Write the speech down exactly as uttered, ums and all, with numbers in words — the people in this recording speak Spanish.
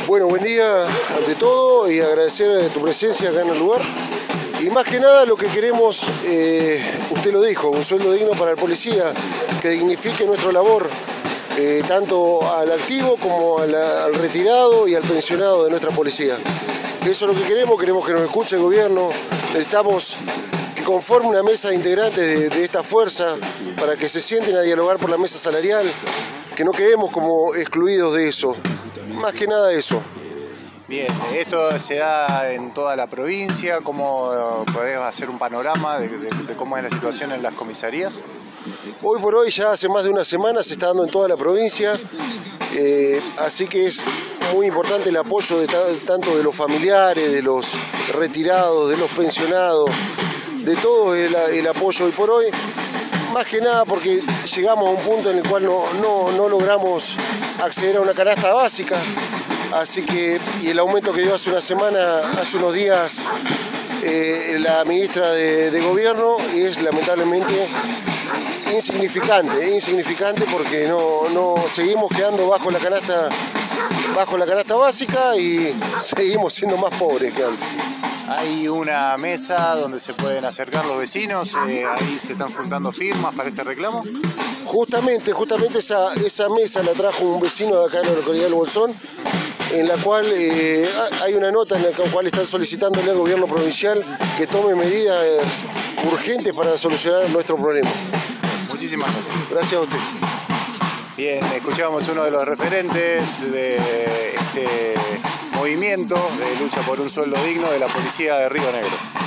Bueno, buen día ante todo y agradecer tu presencia acá en el lugar. Y más que nada lo que queremos, eh, usted lo dijo, un sueldo digno para el policía, que dignifique nuestra labor, eh, tanto al activo como al, al retirado y al pensionado de nuestra policía. Eso es lo que queremos, queremos que nos escuche el gobierno, necesitamos que conforme una mesa de integrantes de, de esta fuerza para que se sienten a dialogar por la mesa salarial, que no quedemos como excluidos de eso. Más que nada eso. Bien, esto se da en toda la provincia. ¿Cómo podés hacer un panorama de, de, de cómo es la situación en las comisarías? Hoy por hoy, ya hace más de una semana, se está dando en toda la provincia, eh, así que es muy importante el apoyo de tanto de los familiares, de los retirados, de los pensionados, de todo el, el apoyo hoy por hoy. Más que nada porque llegamos a un punto en el cual no, no, no logramos acceder a una canasta básica, así que, y el aumento que dio hace una semana, hace unos días, eh, la ministra de, de Gobierno, es lamentablemente insignificante, insignificante porque no, no seguimos quedando bajo la canasta, bajo la canasta básica y seguimos siendo más pobres que antes. Hay una mesa donde se pueden acercar los vecinos, eh, ahí se están juntando firmas para este reclamo. Justamente, justamente esa, esa mesa la trajo un vecino de acá en la localidad del Bolsón, en la cual eh, hay una nota en la cual están solicitándole al gobierno provincial que tome medidas urgentes para solucionar nuestro problema. Muchísimas gracias. Gracias a usted. Bien, escuchamos uno de los referentes de este movimiento de lucha por un sueldo digno de la policía de Río Negro.